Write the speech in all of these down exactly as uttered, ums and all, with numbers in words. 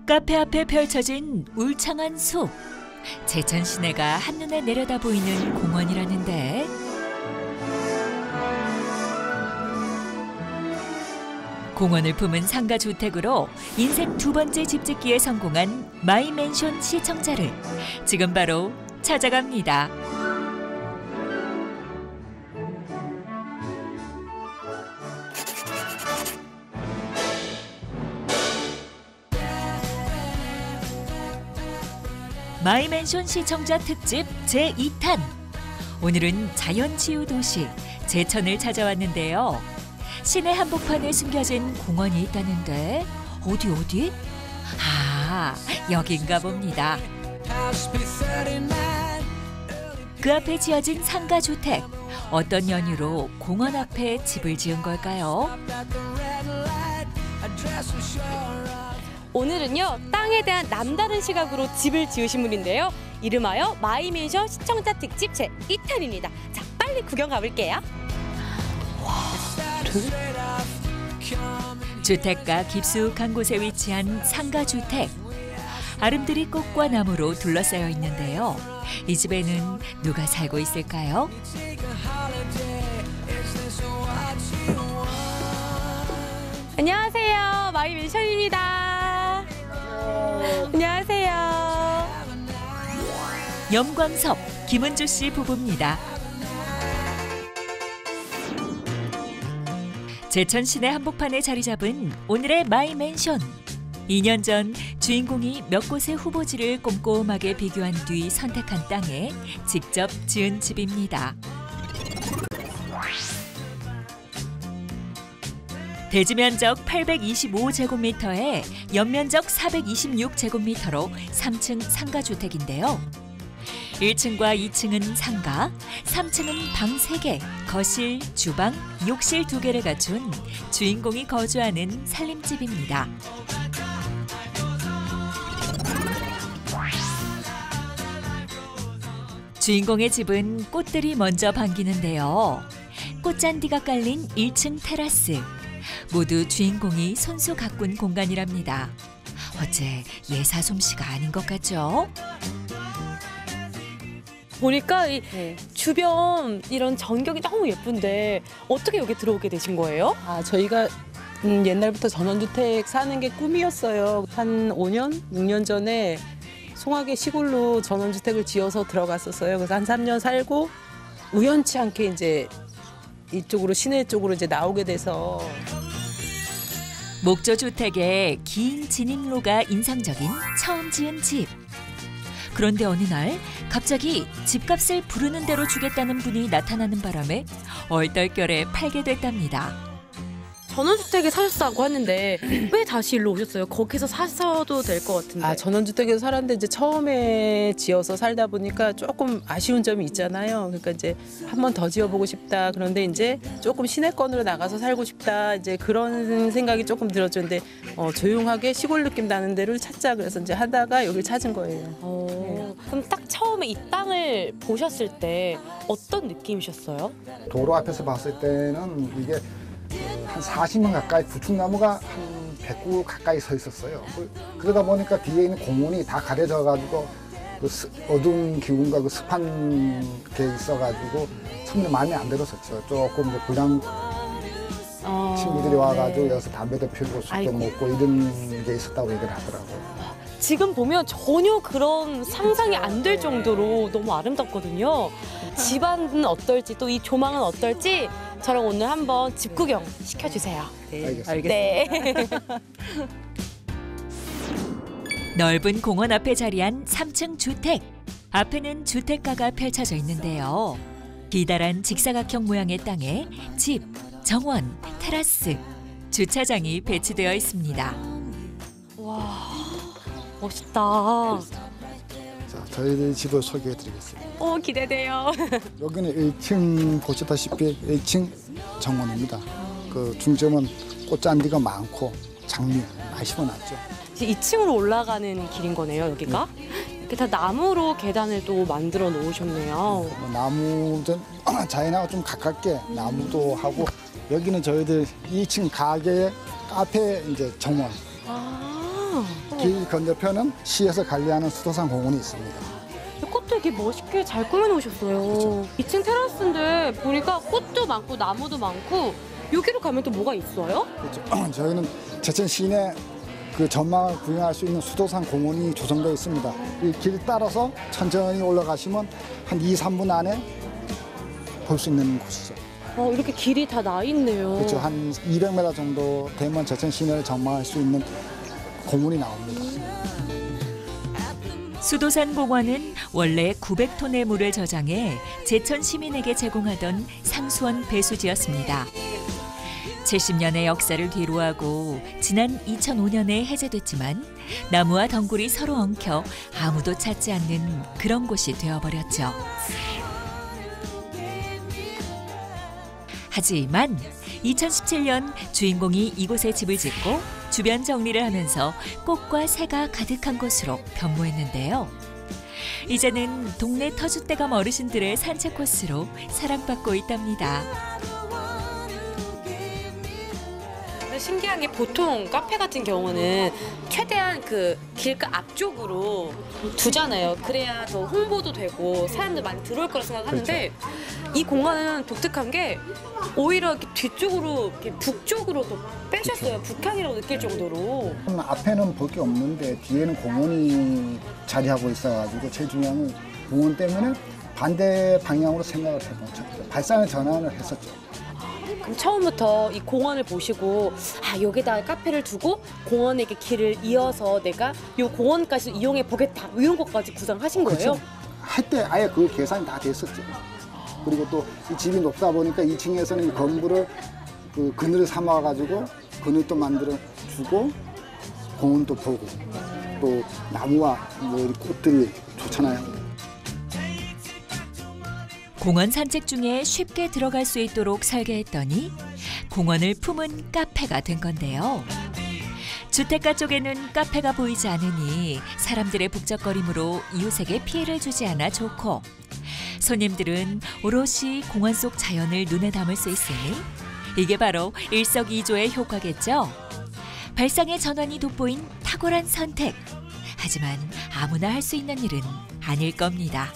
카페 앞에 펼쳐진 울창한 숲. 제천 시내가 한눈에 내려다 보이는 공원이라는데 공원을 품은 상가주택으로 인생 두 번째 집 짓기에 성공한 마이맨션 시청자를 지금 바로 찾아갑니다. 마이맨션 시청자 특집 제이 탄. 오늘은 자연치유 도시 제천을 찾아왔는데요. 시내 한복판에 숨겨진 공원이 있다는데 어디 어디? 아, 여긴가 봅니다. 그 앞에 지어진 상가주택. 어떤 연유로 공원 앞에 집을 지은 걸까요? 오늘은요, 땅에 대한 남다른 시각으로 집을 지으신 분인데요. 이름하여 마이맨션 시청자 특집 제이 탄입니다. 자, 빨리 구경 가볼게요. 주택가 깊숙한 곳에 위치한 상가주택. 아름드리 꽃과 나무로 둘러싸여 있는데요. 이 집에는 누가 살고 있을까요? 안녕하세요, 마이맨션입니다. 안녕하세요. 염광섭, 김은주 씨 부부입니다. 제천 시내 한복판에 자리 잡은 오늘의 마이맨션. 이 년 전 주인공이 몇 곳의 후보지를 꼼꼼하게 비교한 뒤 선택한 땅에 직접 지은 집입니다. 대지 면적 팔백이십오 제곱미터에 연면적 사백이십육 제곱미터로 삼 층 상가주택인데요. 일 층과 이 층은 상가, 삼 층은 방 세 개, 거실, 주방, 욕실 두 개를 갖춘 주인공이 거주하는 살림집입니다. 주인공의 집은 꽃들이 먼저 반기는데요. 꽃잔디가 깔린 일 층 테라스. 모두 주인공이 손수 가꾼 공간이랍니다. 어째 예사 솜씨가 아닌 것 같죠? 보니까 이 네. 주변 이런 전경이 너무 예쁜데 어떻게 여기 들어오게 되신 거예요? 아, 저희가 음, 옛날부터 전원주택 사는 게 꿈이었어요. 한 오 년, 육 년 전에 송악의 시골로 전원주택을 지어서 들어갔었어요. 그래서 한 삼 년 살고 우연치 않게 이제 이쪽으로 시내 쪽으로 이제 나오게 돼서. 목조주택의 긴 진입로가 인상적인 처음 지은 집. 그런데 어느 날 갑자기 집값을 부르는 대로 주겠다는 분이 나타나는 바람에 얼떨결에 팔게 됐답니다. 전원주택에 사셨다고 하는데 왜 다시 일로 오셨어요? 거기서 사셔도 될 것 같은데. 아, 전원주택에서 살았는데 이제 처음에 지어서 살다 보니까 조금 아쉬운 점이 있잖아요. 그러니까 이제 한 번 더 지어보고 싶다. 그런데 이제 조금 시내권으로 나가서 살고 싶다. 이제 그런 생각이 조금 들었죠. 근데 어, 조용하게 시골 느낌 나는 데를 찾자. 그래서 이제 하다가 여기를 찾은 거예요. 어, 네. 그럼 딱 처음에 이 땅을 보셨을 때 어떤 느낌이셨어요? 도로 앞에서 봤을 때는 이게 한 사십 년 가까이 부축나무가 한 백 그루 가까이 서 있었어요. 그러다 보니까 뒤에 있는 공원이 다 가려져 가지고 그 스, 어두운 기운과 그 습한 게 있어가지고 처음에 마음에 안 들었었죠. 조금 이제 불량 어, 친구들이 와가지고 네. 여기서 담배도 피우고 술도 아이고. 먹고 이런 게 있었다고 얘기를 하더라고요. 지금 보면 전혀 그런 상상이 안 될 정도로 너무 아름답거든요. 집안은 어떨지 또 이 조망은 어떨지 저랑 오늘 한번 집 구경 시켜주세요. 네, 알겠습니다. 알겠습니다. 네. 넓은 공원 앞에 자리한 삼 층 주택. 앞에는 주택가가 펼쳐져 있는데요. 기다란 직사각형 모양의 땅에 집, 정원, 테라스, 주차장이 배치되어 있습니다. 와, 멋있다. 자, 저희들 집을 소개해드리겠습니다. 오, 기대돼요. 여기는 일 층 보시다시피 일 층 정원입니다. 그 중점은 꽃잔디가 많고 장미 많이 심어놨죠. 이 층으로 올라가는 길인 거네요, 여기가? 네. 이렇게 다 나무로 계단을 또 만들어 놓으셨네요. 뭐 나무든 자연하고 좀 가깝게 나무도 하고 여기는 저희들 이 층 가게 카페 이제 정원. 아, 아, 길 건너편은 시에서 관리하는 수도산 공원이 있습니다. 꽃도 되게 멋있게 잘 꾸며놓으셨어요. 그렇죠. 이 층 테라스인데 보니까 꽃도 많고 나무도 많고 여기로 가면 또 뭐가 있어요? 그렇죠. 저희는 제천 시내 그 전망을 구경할 수 있는 수도산 공원이 조성되어 있습니다. 이 길 따라서 천천히 올라가시면 한 이, 삼 분 안에 볼 수 있는 곳이죠. 어, 이렇게 길이 다 나 있네요. 그렇죠. 한 이백 미터 정도 되면 제천 시내를 전망할 수 있는 공원이 나옵니다. 수도산 공원은 원래 구백 톤의 물을 저장해 제천 시민에게 제공하던 상수원 배수지였습니다. 칠십 년의 역사를 뒤로하고 지난 이천오 년에 해제됐지만 나무와 덩굴이 서로 엉켜 아무도 찾지 않는 그런 곳이 되어버렸죠. 하지만 이천십칠 년 주인공이 이곳에 집을 짓고 주변 정리를 하면서 꽃과 새가 가득한 곳으로 변모했는데요. 이제는 동네 터줏대감 어르신들의 산책 코스로 사랑받고 있답니다. 신기한 게 보통 카페 같은 경우는 최대한 그 길가 앞쪽으로 두잖아요. 그래야 더 홍보도 되고 사람들 많이 들어올 거라 생각하는데 이 공간은 독특한 게 오히려 이렇게 뒤쪽으로 이렇게 북쪽으로 더 빼셨어요. 북향이라고 느낄 정도로. 앞에는 볼 게 없는데 뒤에는 공원이 자리하고 있어가지고 제일 중요한 건 공원 때문에 반대 방향으로 생각을 해보죠. 발상의 전환을 했었죠. 그럼 처음부터 이 공원을 보시고 아 여기다 카페를 두고 공원에 이렇게 길을 이어서 내가 이 공원까지 이용해 보겠다 이런 것까지 구상하신 거예요? 할 때 아예 그 계산이 다 됐었죠. 그리고 또 이 집이 높다 보니까 이 층에서는 이 건물을 그 그늘을 삼아가지고 그늘도 만들어 주고 공원도 보고 또 나무와 뭐 이 꽃들이 좋잖아요. 공원 산책 중에 쉽게 들어갈 수 있도록 설계했더니 공원을 품은 카페가 된 건데요. 주택가 쪽에는 카페가 보이지 않으니 사람들의 북적거림으로 이웃에게 피해를 주지 않아 좋고 손님들은 오롯이 공원 속 자연을 눈에 담을 수 있으니 이게 바로 일석이조의 효과겠죠. 발상의 전환이 돋보인 탁월한 선택. 하지만 아무나 할 수 있는 일은 아닐 겁니다.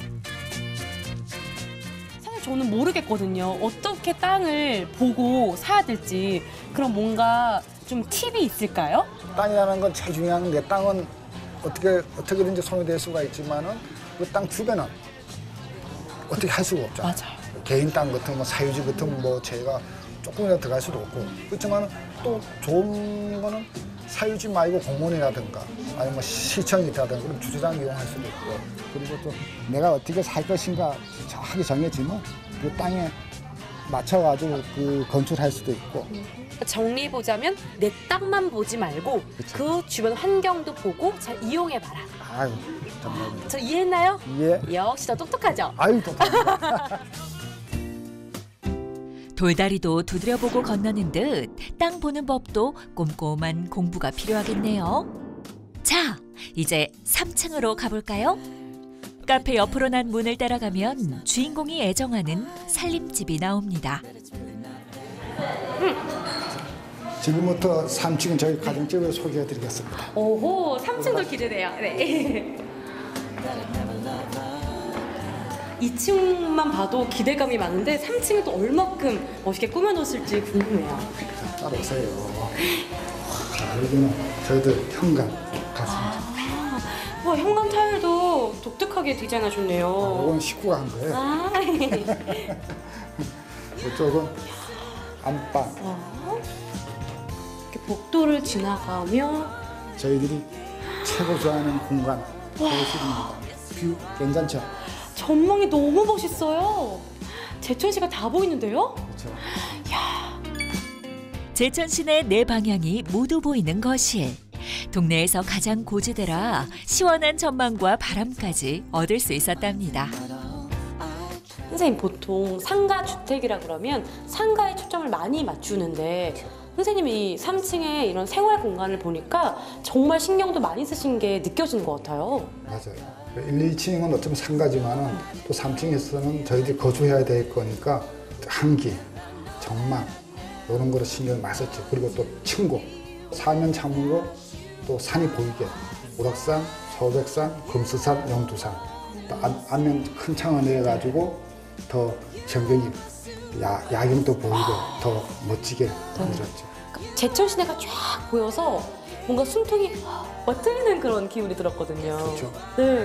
저는 모르겠거든요. 어떻게 땅을 보고 사야 될지. 그럼 뭔가 좀 팁이 있을까요? 땅이라는 건 제일 중요한 게 땅은 어떻게 어떻게든지 소유될 수가 있지만은 그 땅 주변은 어떻게 할 수가 없죠. 맞아요. 개인 땅 같은 뭐 사유지 같은 뭐 제가 조금이라도 들어갈 수도 없고 그렇지만 또 좋은 거는 사유지 말고 공원이라든가 아니면 뭐 시청이 있다든가 그럼 주차장 이용할 수도 있고 그리고 또 내가 어떻게 살 것인가 정확하게 정해지면 그 땅에 맞춰가지고 그 건축할 수도 있고 정리해보자면 내 땅만 보지 말고 그쵸. 그 주변 환경도 보고 잘 이용해봐라. 아유 정말 저 이해했나요? 예 역시 더 똑똑하죠? 아유 똑똑합니다. 돌다리도 두드려보고 건너는 듯 땅 보는 법도 꼼꼼한 공부가 필요하겠네요. 자, 이제 삼 층으로 가볼까요? 카페 옆으로 난 문을 따라가면 주인공이 애정하는 살림집이 나옵니다. 지금부터 삼 층은 저희 가정집을 소개해드리겠습니다. 오호, 삼 층도 기대돼요. 네. 이 층만 봐도 기대감이 많은데 삼 층은 또 얼마큼 멋있게 꾸며놓았을지 궁금해요. 따라오세요. 자, 여기는 저희들 현관 같습니다. 와, 현관 타일도 독특하게 디자인하셨네요. 이건 식구가 한 거예요. 아, 이쪽은 안방. 어? 이렇게 복도를 지나가며 저희들이 최고 좋아하는 공간 거실입니다. 뷰 괜찮죠? 전망이 너무 멋있어요. 제천시가 다 보이는데요? 그렇죠. 제천 시내 네 방향이 모두 보이는 거실. 동네에서 가장 고지대라 시원한 전망과 바람까지 얻을 수 있었답니다. 선생님, 보통 상가 주택이라 그러면 상가에 초점을 많이 맞추는데 선생님이 삼 층에 이런 생활 공간을 보니까 정말 신경도 많이 쓰신 게 느껴지는 것 같아요. 맞아요. 일, 이 층은 어쩌면 상가지만은 또 삼 층에서는 저희들이 거주해야 될 거니까 한기, 전망 이런 거를 신경을 많이 썼죠. 그리고 또 층고, 사면 창문으로 또 산이 보이게 우락산, 소백산, 금수산, 영두산 또 안, 안면 큰 창을 내가지고 더 전경이 야, 야경도 보이고 더 멋지게 만들었죠. 제천 시내가 쫙 보여서 뭔가 숨통이 막 트이는 그런 기분이 들었거든요. 그렇죠. 네.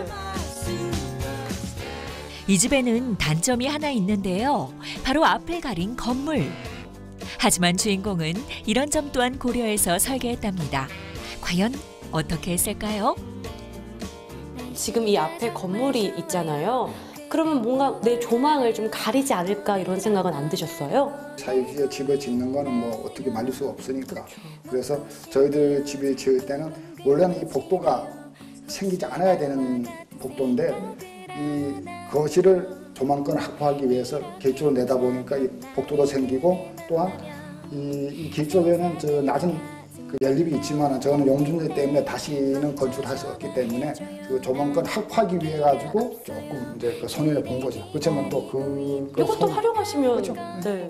이 집에는 단점이 하나 있는데요. 바로 앞을 가린 건물. 하지만 주인공은 이런 점 또한 고려해서 설계했답니다. 과연 어떻게 했을까요? 지금 이 앞에 건물이 있잖아요. 그러면 뭔가 내 조망을 좀 가리지 않을까 이런 생각은 안 드셨어요? 사유지에 집을 짓는 거는 뭐 어떻게 말릴 수가 없으니까. 그래서 저희들 집을 지을 때는 원래는 이 복도가 생기지 않아야 되는 복도인데 이 거실을 조망권 확보하기 위해서 길 쪽으로 내다 보니까 이 복도도 생기고 또한 이, 이 길 쪽에는 저 낮은 그 연립이 있지만 저는 용준제 때문에 다시는 건축할 수 없기 때문에 그 조망권 확보하기 위해 가지고 조금 이제 그 손해를 본 거죠. 그렇지만 또그 그 이것도 손... 활용하시면 그렇죠. 네.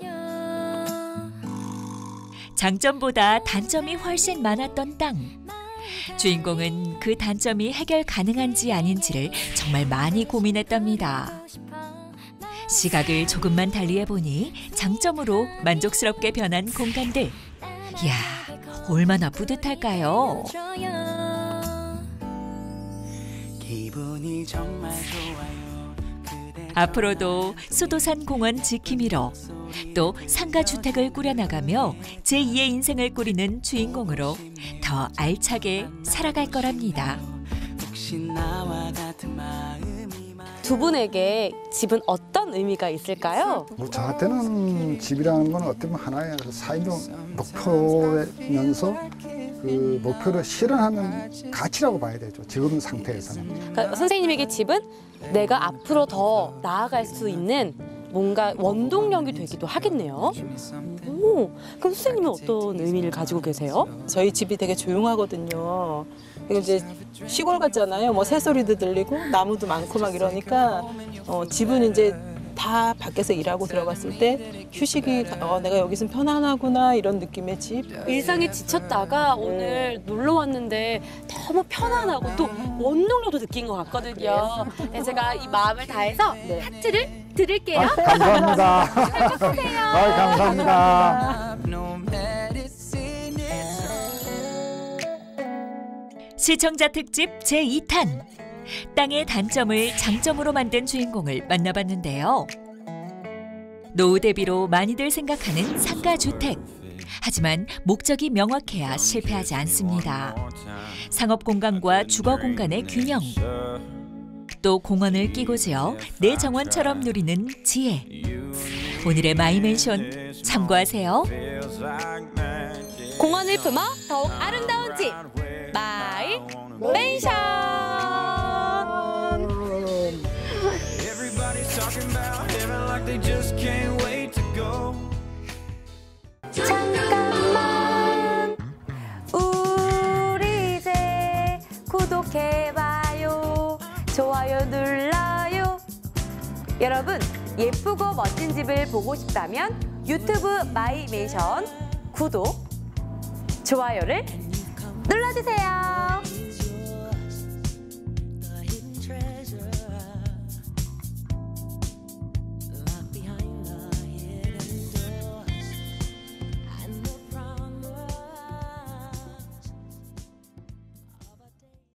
장점보다 단점이 훨씬 많았던 땅. 주인공은 그 단점이 해결 가능한지 아닌지를 정말 많이 고민했답니다. 시각을 조금만 달리해보니 장점으로 만족스럽게 변한 공간들. 이야, 얼마나 뿌듯할까요? 앞으로도 수도산 공원 지킴이로 또 상가주택을 꾸려나가며 제이의 인생을 꾸리는 주인공으로 더 알차게 살아갈 거랍니다. 두 분에게 집은 어떤 의미가 있을까요? 뭐 저한테는 집이라는 건 어떻게 보면 하나의 삶의 목표면서 그 목표를 실현하는 가치라고 봐야 되죠. 지금 상태에서는. 그러니까 선생님에게 집은 내가 앞으로 더 나아갈 수 있는 뭔가 원동력이 되기도 하겠네요. 오, 그럼 선생님은 어떤 의미를 가지고 계세요? 저희 집이 되게 조용하거든요. 그리고 이제 시골 같잖아요. 뭐 새소리도 들리고 나무도 많고 막 이러니까 어, 집은 이제 다 밖에서 일하고 들어갔을 때 휴식이 어, 내가 여기 있으면 편안하구나 이런 느낌의 집. 일상에 지쳤다가 오늘 놀러 왔는데 너무 편안하고 또 원동력도 느낀 것 같거든요. 네, 제가 이 마음을 다해서 네. 하트를 드릴게요. 아, 감사합니다. 행복하세요. 아, 감사합니다. 시청자 특집 제이 탄. 땅의 단점을 장점으로 만든 주인공을 만나봤는데요. 노후 대비로 많이들 생각하는 상가주택. 하지만 목적이 명확해야 실패하지 않습니다. 상업 공간과 주거 공간의 균형. 또 공원을 끼고 지어 내 정원처럼 누리는 지혜. 오늘의 마이맨션 참고하세요. 공원을 품어 더욱 아름다운 집 마이 맨션. 잠깐만 우리 이제 구독해봐요. 좋아요 눌러요. 여러분 예쁘고 멋진 집을 보고 싶다면 유튜브 마이맨션 구독, 좋아요를 눌러주세요.